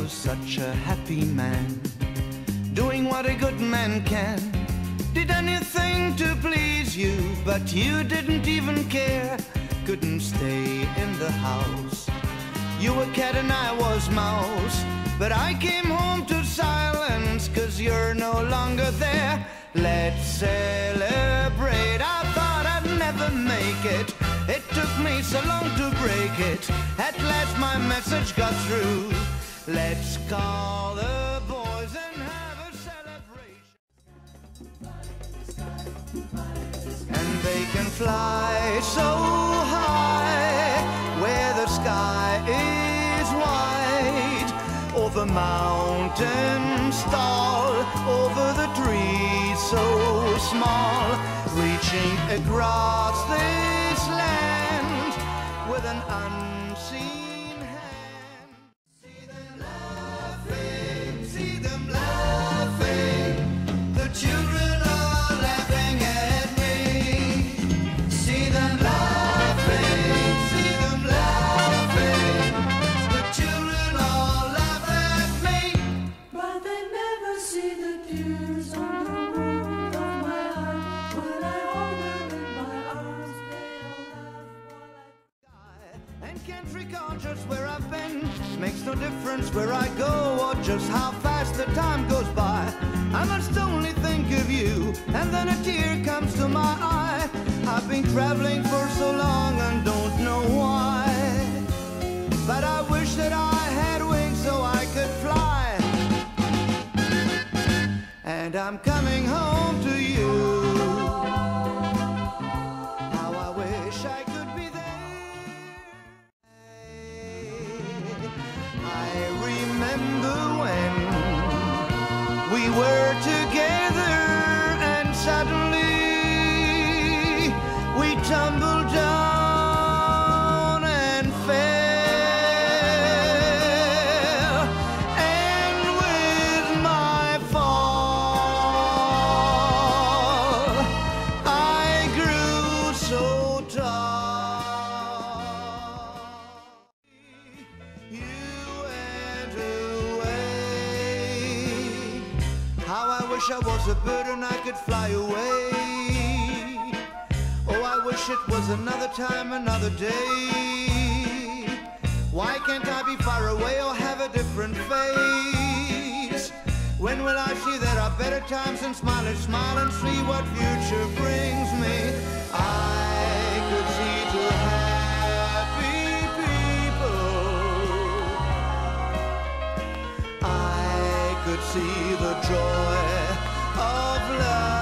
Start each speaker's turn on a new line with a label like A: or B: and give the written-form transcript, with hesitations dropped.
A: was such a happy man, doing what a good man can. Did anything to please you, but you didn't even care. Couldn't stay in the house. You were cat and I was mouse. But I came home to silence, 'cause you're no longer there. Let's celebrate. I thought I'd never make it. It took me so long to break it. At last my message got through. Let's call the boys and have a celebration. And they can fly so high where the sky is white, over mountains tall, over the trees so small, reaching across this land with an unseen hand. See them laughing, see them laughing. The children are laughing at me. See them laughing, see them laughing. The children all laugh at me.
B: But they never see the tears on the roof of my heart. When I hold them in my arms, they all laugh while I
A: And can't recall just where I've been. Makes no difference where I go or just how fast the time goes by. I must only think of you, and then a tear comes to my eye. I've been traveling for so long and don't know why, but I wish that I had wings so I could fly. And I'm coming home to you. How I wish I could be there. I remember when we were together and suddenly we tumbled down and fell. And with my fall, I grew so tall. You went away. How I wish I was a bird and I could fly away. Oh, I wish it was another time, another day. Why can't I be far away or have a different face? When will I see there are better times and smile and see what future brings me? I could see two happy people. I could see the joy of love.